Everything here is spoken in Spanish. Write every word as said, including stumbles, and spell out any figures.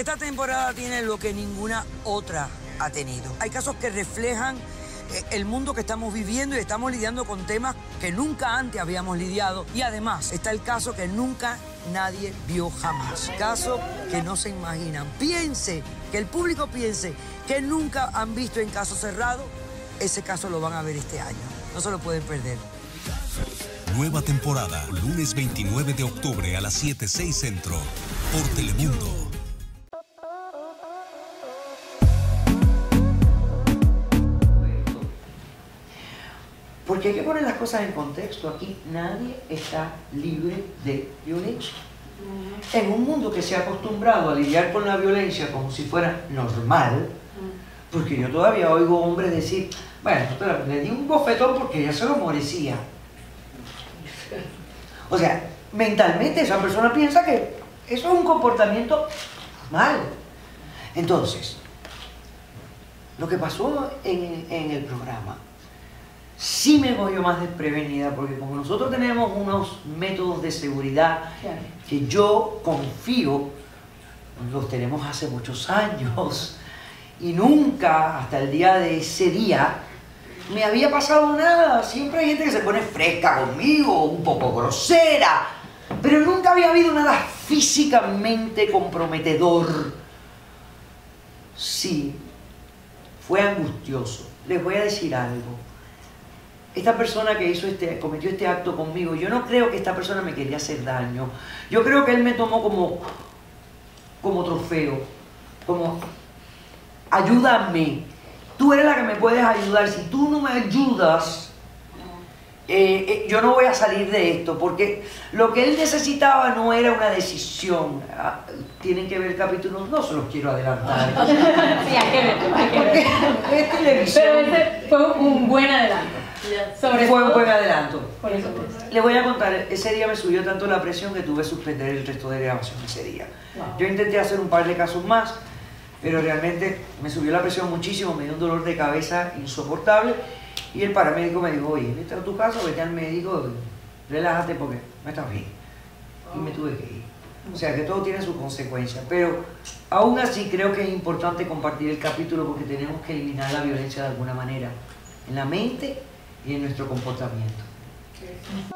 Esta temporada tiene lo que ninguna otra ha tenido. Hay casos que reflejan el mundo que estamos viviendo y estamos lidiando con temas que nunca antes habíamos lidiado. Y además está el caso que nunca nadie vio jamás. Caso que no se imaginan. Piense, que el público piense que nunca han visto en Caso Cerrado. Ese caso lo van a ver este año. No se lo pueden perder. Nueva temporada, lunes veintinueve de octubre a las siete, seis Centro, por Telemundo. Porque hay que poner las cosas en contexto. Aquí nadie está libre de violencia. En un mundo que se ha acostumbrado a lidiar con la violencia como si fuera normal, porque yo todavía oigo hombres decir, bueno, le di un bofetón porque ya se lo merecía. O sea, mentalmente esa persona piensa que eso es un comportamiento normal. Entonces, lo que pasó en, en el programa sí me cogió más desprevenida, porque como nosotros tenemos unos métodos de seguridad que yo confío, los tenemos hace muchos años, y nunca, hasta el día de ese día, me había pasado nada. Siempre hay gente que se pone fresca conmigo, un poco grosera, pero nunca había habido nada físicamente comprometedor. Sí, fue angustioso. Les voy a decir algo. Esta persona que hizo este, cometió este acto conmigo, yo no creo que esta persona me quería hacer daño. Yo creo que él me tomó como, como trofeo, como ayúdame. Tú eres la que me puedes ayudar. Si tú no me ayudas, eh, eh, yo no voy a salir de esto, porque lo que él necesitaba no era una decisión. Ah, tienen que ver el capítulo, no se los quiero adelantar. Sí, hay que verlo, hay que verlo. Es televisión. Pero ese fue un buen adelanto. Sobre fue todo, un buen adelanto. Por eso pues. Le voy a contar, ese día me subió tanto la presión que tuve que suspender el resto de grabación ese día. Wow. Yo intenté hacer un par de casos más, pero realmente me subió la presión muchísimo, me dio un dolor de cabeza insoportable, y el paramédico me dijo, oye, vete a tu casa, vete al médico, relájate porque no estás bien. Y me tuve que ir. O sea que todo tiene su consecuencia, pero aún así creo que es importante compartir el capítulo porque tenemos que eliminar la violencia de alguna manera, en la mente y en nuestro comportamiento.